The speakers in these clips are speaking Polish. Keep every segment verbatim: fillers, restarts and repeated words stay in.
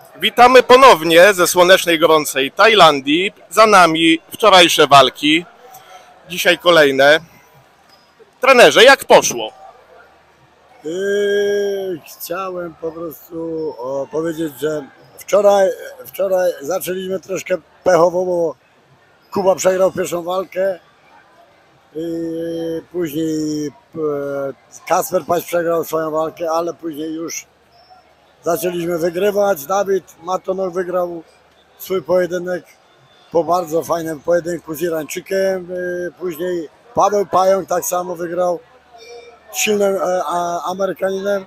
Witamy ponownie ze słonecznej, gorącej Tajlandii. Za nami wczorajsze walki, dzisiaj kolejne. Trenerze, jak poszło? Yy, chciałem po prostu o, powiedzieć, że wczoraj, wczoraj zaczęliśmy troszkę pechowo, bo Kuba przegrał pierwszą walkę. Yy, później e, Kasper Paś przegrał swoją walkę, ale później już zaczęliśmy wygrywać. Dawid Matonow wygrał swój pojedynek po bardzo fajnym pojedynku z Irańczykiem. Yy, później Paweł Pająk tak samo wygrał silnym e, a, Amerykaninem.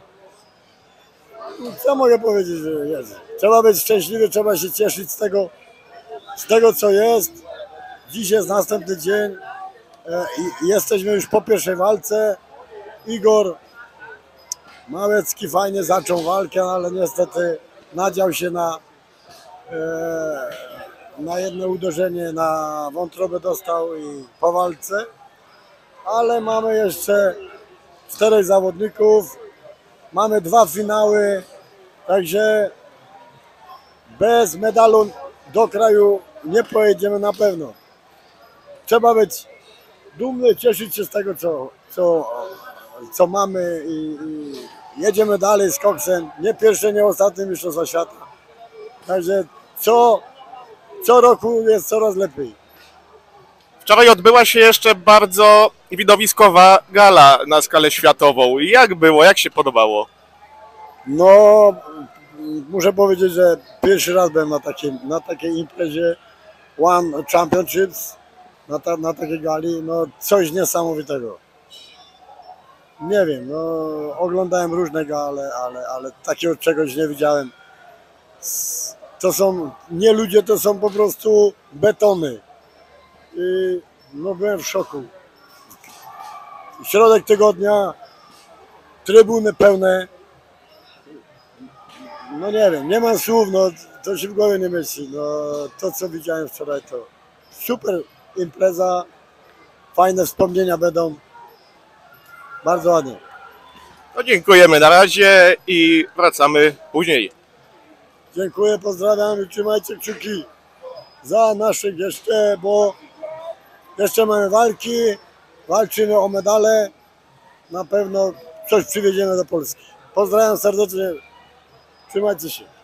Co mogę powiedzieć, że jest? Trzeba być szczęśliwy, trzeba się cieszyć z tego, z tego co jest. Dziś jest następny dzień e, i jesteśmy już po pierwszej walce. Igor Małecki fajnie zaczął walkę, ale niestety nadział się na, e, na jedno uderzenie, na wątrobę dostał i po walce. Ale mamy jeszcze czterech zawodników, mamy dwa finały, także bez medalu do kraju nie pojedziemy na pewno. Trzeba być dumny, cieszyć się z tego, co, co, co mamy i, i jedziemy dalej z koksem. Nie pierwsze, nie ostatnie mistrzostwa świata. Także co, co roku jest coraz lepiej. Wczoraj odbyła się jeszcze bardzo widowiskowa gala na skalę światową. Jak było? Jak się podobało? No, muszę powiedzieć, że pierwszy raz byłem na takiej, na takiej imprezie One Championships, na, ta, na takiej gali, no coś niesamowitego. Nie wiem, no oglądałem różne gale, ale, ale takiego czegoś nie widziałem. To są, nie ludzie, to są po prostu betony. I no byłem w szoku. Środek tygodnia, trybuny pełne. No nie wiem, nie mam słów, no to się w głowie nie mieści. No to co widziałem wczoraj to super impreza, fajne wspomnienia będą. Bardzo ładnie. No dziękujemy na razie i wracamy później. Dziękuję, pozdrawiam i trzymajcie kciuki za naszych jeszcze, bo jeszcze mamy walki, walczymy o medale, na pewno coś przywieziemy do Polski. Pozdrawiam serdecznie, trzymajcie się.